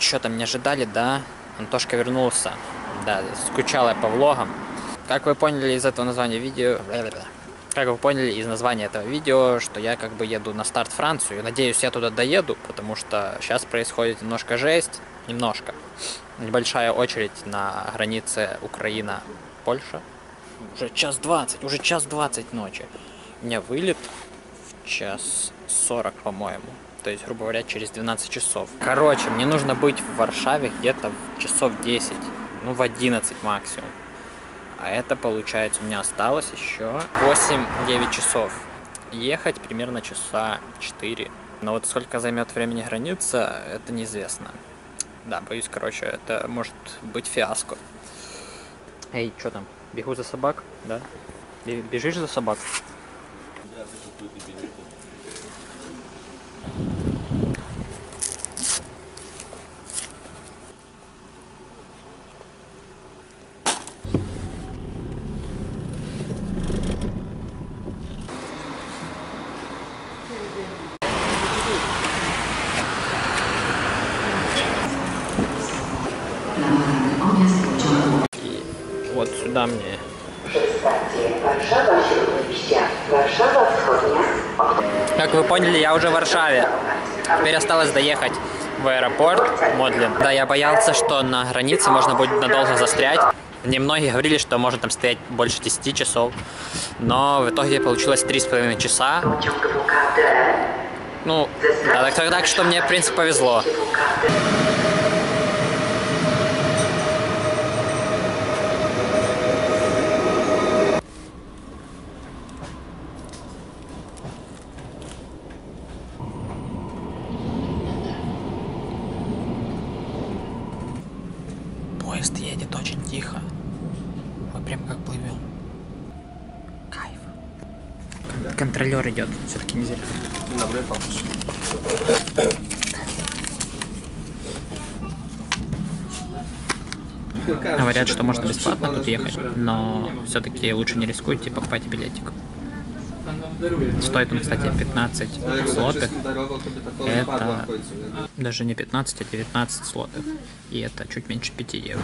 Что там, не ожидали, да? Антошка вернулся. Да, скучал я по влогам. Как вы поняли из этого названия видео... Как вы поняли из названия этого видео, что я как бы еду на старт Францию. Надеюсь, я туда доеду, потому что сейчас происходит немножко жесть. Немножко. Небольшая очередь на границе Украина-Польша. Уже 1:20, уже 1:20 ночи. У меня вылет в 1:40, по-моему. То есть, грубо говоря, через 12 часов. Короче, мне нужно быть в Варшаве где-то в часов 10. Ну, в 11 максимум. А это, получается, у меня осталось еще 8-9 часов. Ехать примерно часа 4. Но вот сколько займет времени граница, это неизвестно. Да, боюсь, короче, это может быть фиаско. Эй, что там? Бегу за собак, да? Бежишь за собак? И вот сюда мне. Как вы поняли, я уже в Варшаве. Теперь осталось доехать в аэропорт Модлин. Да, я боялся, что на границе можно будет надолго застрять. Мне многие говорили, что можно там стоять больше 10 часов. Но в итоге получилось 3,5 часа. Ну, да, так что мне, в принципе, повезло. Поезд едет очень тихо. Мы прям как плывем. Кайф. Контролер идет. Все-таки не зря. Говорят, что можно бесплатно тут ехать, но все-таки лучше не рискуйте, покупайте билетик. Стоит он, кстати, 15 злотых. Это даже не 15, а 19 злотых. И это чуть меньше 5 евро.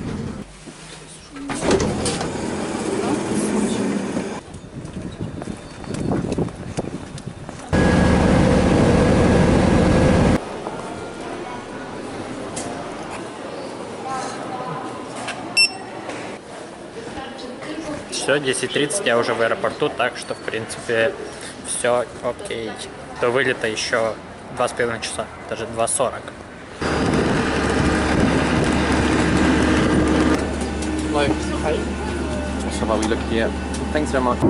Все, 10:30, я уже в аэропорту, так что, в принципе, все окей. До вылета еще 2,5 часа, даже 2:40. Hello. Hi. So while we look here, thanks so much.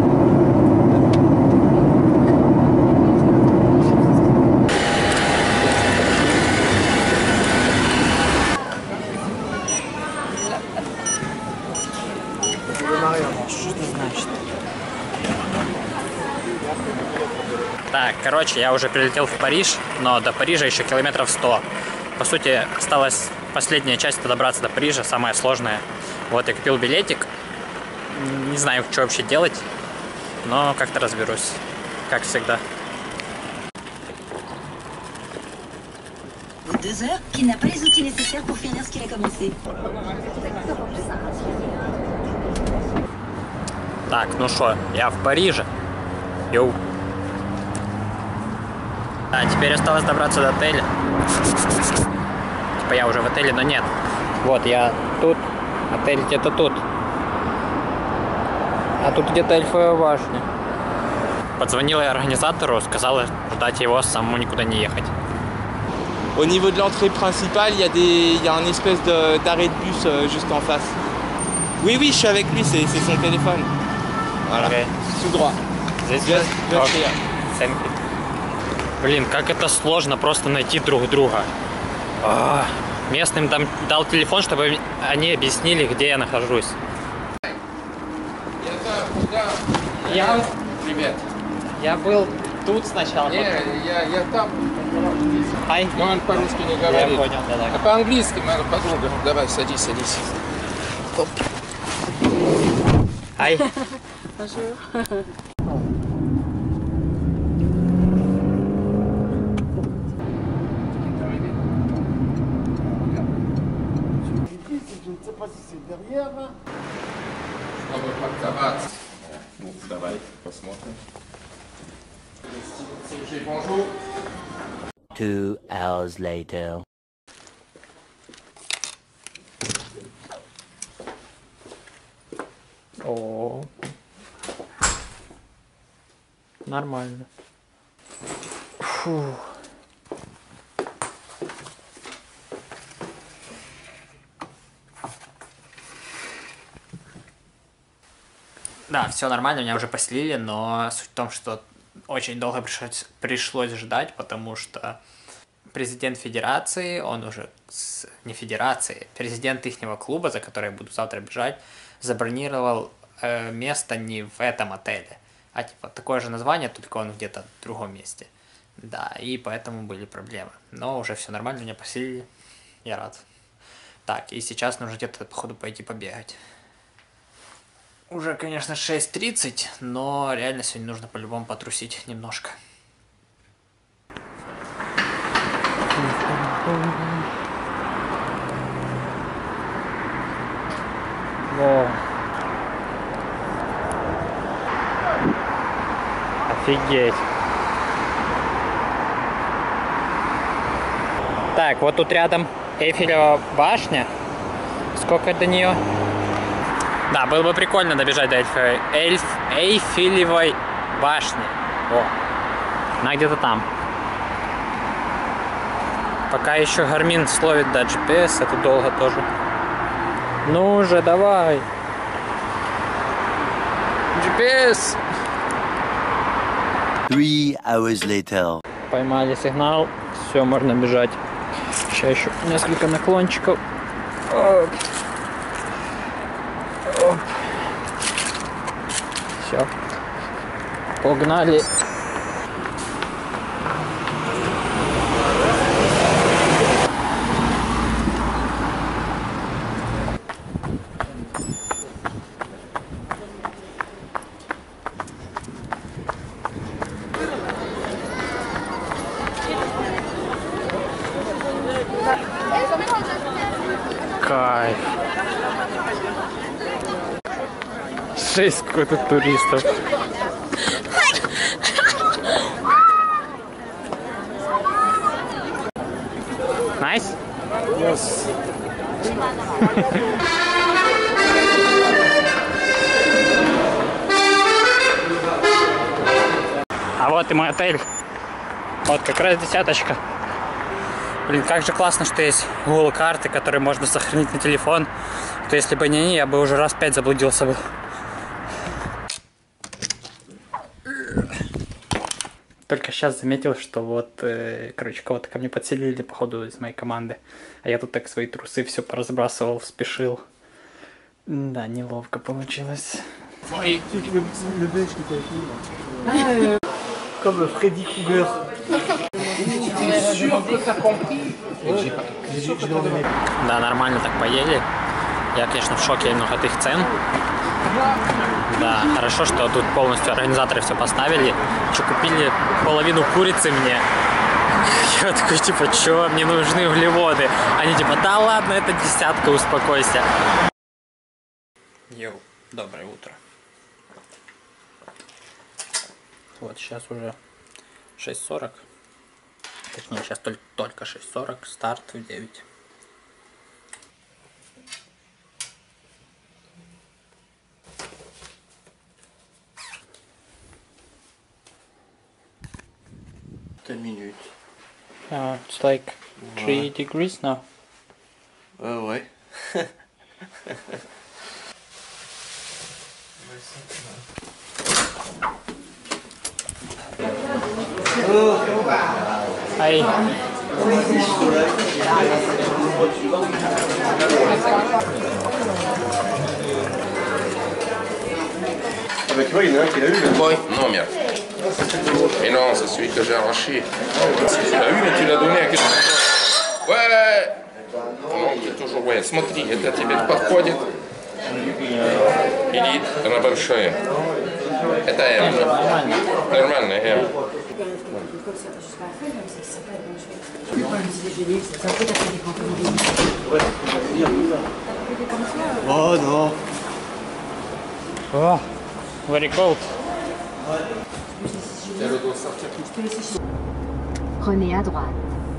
Так, короче, я уже прилетел в Париж, но до Парижа еще километров 100. По сути, осталась последняя часть добраться до Парижа, самая сложная. Вот, я купил билетик. Не знаю, что вообще делать, но как-то разберусь, как всегда. 2 heures qu'il n'a pas les outils nécessaires pour finir ce qu'il a commencé. Так, ну что, я в Париже. Йоу. А теперь осталось добраться до отеля. Типа я уже в отеле, но нет. Вот я тут, отель где-то тут. А тут где-то Эльфовая башня. Подзвонила я организатору, сказала ждать его, самому никуда не ехать. Au niveau de l'entrée principale, il y a un espèce d'arrêt de bus juste en face. Oui, oui, je suis avec lui, c'est son téléphone. Voilà, Okay. tout droit. Здесь Okay. Блин, как это сложно просто найти друг друга. Местным там дал телефон, чтобы они объяснили, где я нахожусь. Привет. Я был тут сначала. Я там. Ай. Но он по-русски не Я говорит. понял, да. А по-английски моя подруга. Давай, садись. Ай. Ну, давай посмотрим. Bonjour. 2 hours later. О, нормально. Фу. Да, все нормально, меня уже поселили, но суть в том, что очень долго пришлось ждать, потому что президент федерации, он уже не федерации, президент ихнего клуба, за который я буду завтра бежать, забронировал место не в этом отеле, а типа такое же название, только он где-то в другом месте. Да, и поэтому были проблемы. Но уже все нормально, меня поселили, я рад. Так, и сейчас нужно где-то, походу, пойти побегать. Уже, конечно, 6:30, но реально сегодня нужно по-любому потрусить немножко. Во. Офигеть. Так, вот тут рядом Эйфелева башня. Сколько до нее? Да, было бы прикольно добежать до Эйфелевой башни. О, она где-то там. Пока еще Гармин словит до GPS, это долго тоже. Ну же, давай. GPS. 3 hours later. Поймали сигнал, все, можно бежать. Сейчас еще несколько наклончиков. Оп. Оп. Все. Погнали. Кайф. 6 какой-то туристов. Nice? Yes. А вот и мой отель. Вот как раз десяточка. Блин, как же классно, что есть Google карты, которые можно сохранить на телефон. То если бы не они, я бы уже раз 5 заблудился бы. Только сейчас заметил, что вот, короче, кого-то ко мне подселили, походу, из моей команды. А я тут так свои трусы все поразбрасывал, спешил. Да, неловко получилось. Comme Freddy Krueger. Да, нормально так поели. Я, конечно, в шоке немного от их цен. Да, хорошо, что тут полностью организаторы все поставили. Что, купили половину курицы мне. Я такой, типа, чё, мне нужны углеводы. Они типа, да ладно, это десятка, успокойся. Йоу, доброе утро. Вот сейчас уже 6:40. Точнее, сейчас только 6:40, старт в 9. Minutes. It's like 3 degrees now. Ouais. Hi. Ah bah tu vois, il y en a un qui l'a eu. Oui, non, merde. Mais non, c'est celui que j'ai arraché. Tu l'as eu, mais tu l'as donné à quelqu'un d'autre. Ouais! Ну, ты тоже, ouais, смотри, это тебе подходит. Или она большая. Это М. Нормально, М. Oh non. Oh, very cold. Prenez à droite.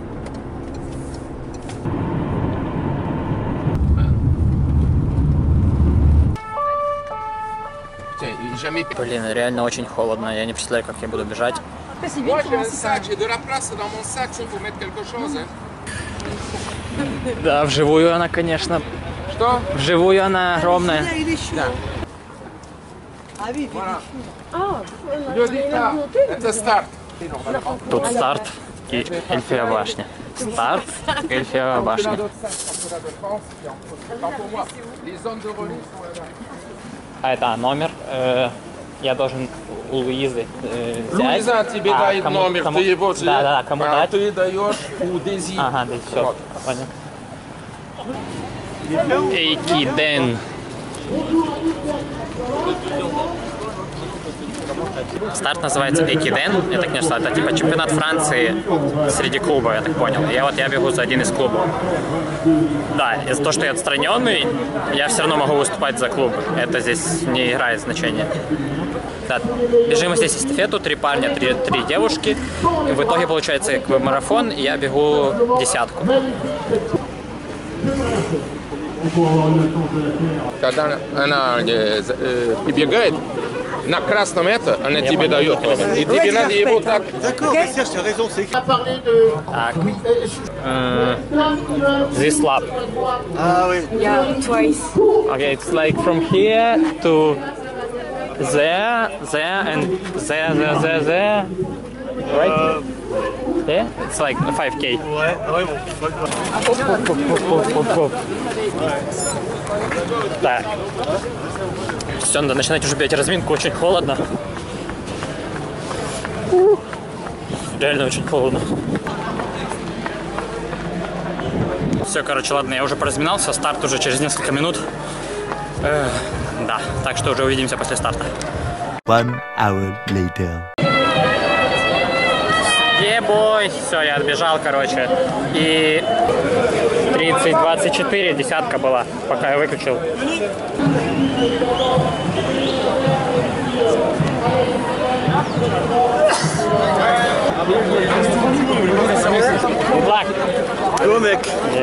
Jamais. Блин, реально очень холодно. Я не представляю, как я буду бежать. Moi j'ai un sac, j'ai de la place dans mon sac s'il faut mettre quelque chose. Hein. Да, вживую она, конечно. Что? Вживую она огромная. Это старт. Тут старт и Эльфиевая башня. Старт, Эльфиевая башня. А это номер. Я должен у Луизы взять. Луиза тебе дает номер, ты его Да, кому дать? ты даешь у Дези. Ага, да, все, понял. Эйкиден. Старт называется Эйкиден. Я так не знаю, это типа чемпионат Франции среди клубов, я так понял. Я бегу за один из клубов. Да, из-за того, что я отстраненный, я все равно могу выступать за клуб. Это здесь не играет значения. Да, бежим здесь эстафету, 3 парня, 3 девушки. И в итоге получается как бы марафон, и я бегу десятку. Когда она прибегает, на красном она тебе дает. И тебе надо его так. D'accord, Serge, tu as raison, c'est écrit. Так. This lap. Ah oui. Yeah, twice. Okay, it's like from here to there, and there. Right? Yeah? It's like 5K. Ouais, ouais, bon. Так. Все, надо начинать уже бегать разминку, очень холодно. Реально очень холодно. Все, короче, ладно, я уже поразминался, старт уже через несколько минут. Да, так что уже увидимся после старта. 1 hour later. Ебой! Все, я отбежал, короче. И 30-24 десятка была, пока я выключил. Black. Go mec.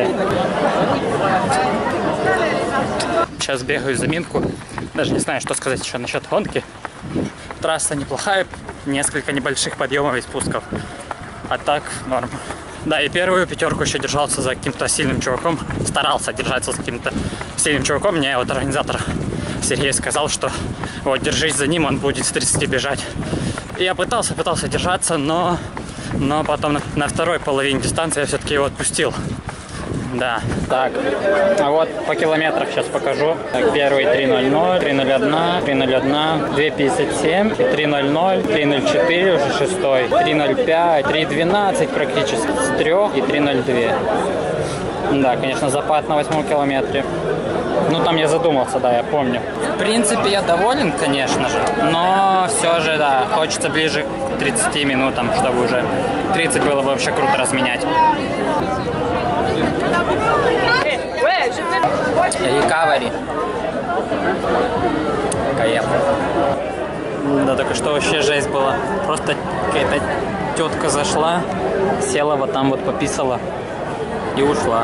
Сейчас бегаю заминку. Даже не знаю, что сказать еще насчет гонки. Трасса неплохая, несколько небольших подъемов и спусков. А так норм. Да, и первую пятерку еще держался за каким-то сильным чуваком. Старался держаться за каким-то сильным чуваком. Мне вот организатор Сергей сказал, что вот держись за ним, он будет с 30 бежать. И я пытался держаться, но потом на второй половине дистанции я все-таки его отпустил. Да. Так, а вот по километрах сейчас покажу. Так, первый 3.00, 3.01, 3.01, 2.57, 3.00, 3.04 уже шестой, 3.05, 3.12 практически с 3 и 3.02. Да, конечно, запад на 8 километре. Ну, там я задумался, да, я помню. В принципе, я доволен, конечно же, но все же, да, хочется ближе к 30 минутам, чтобы уже 30 было бы вообще круто разменять. Рекавери. Кайф. Да, только что вообще жесть была. Просто какая-то тетка зашла, села вот там вот, пописала и ушла.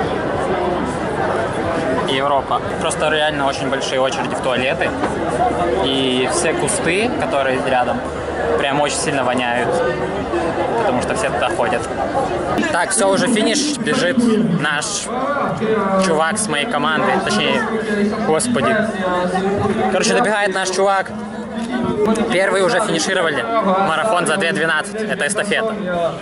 Европа. Просто реально очень большие очереди в туалеты. И все кусты, которые рядом, прям очень сильно воняют. Потому что все туда ходят. Так, все, уже финиш. Бежит наш чувак с моей команды. Точнее, господи. Короче, добегает наш чувак. Первые уже финишировали. Марафон за 2:12. Это эстафета.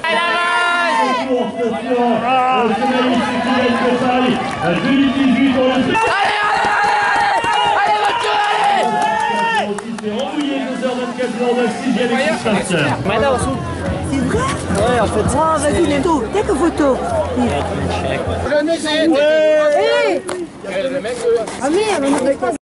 Ouais, en fait. Oh, vas-y, Nando, take a photo. Ah merde, on n'avait pas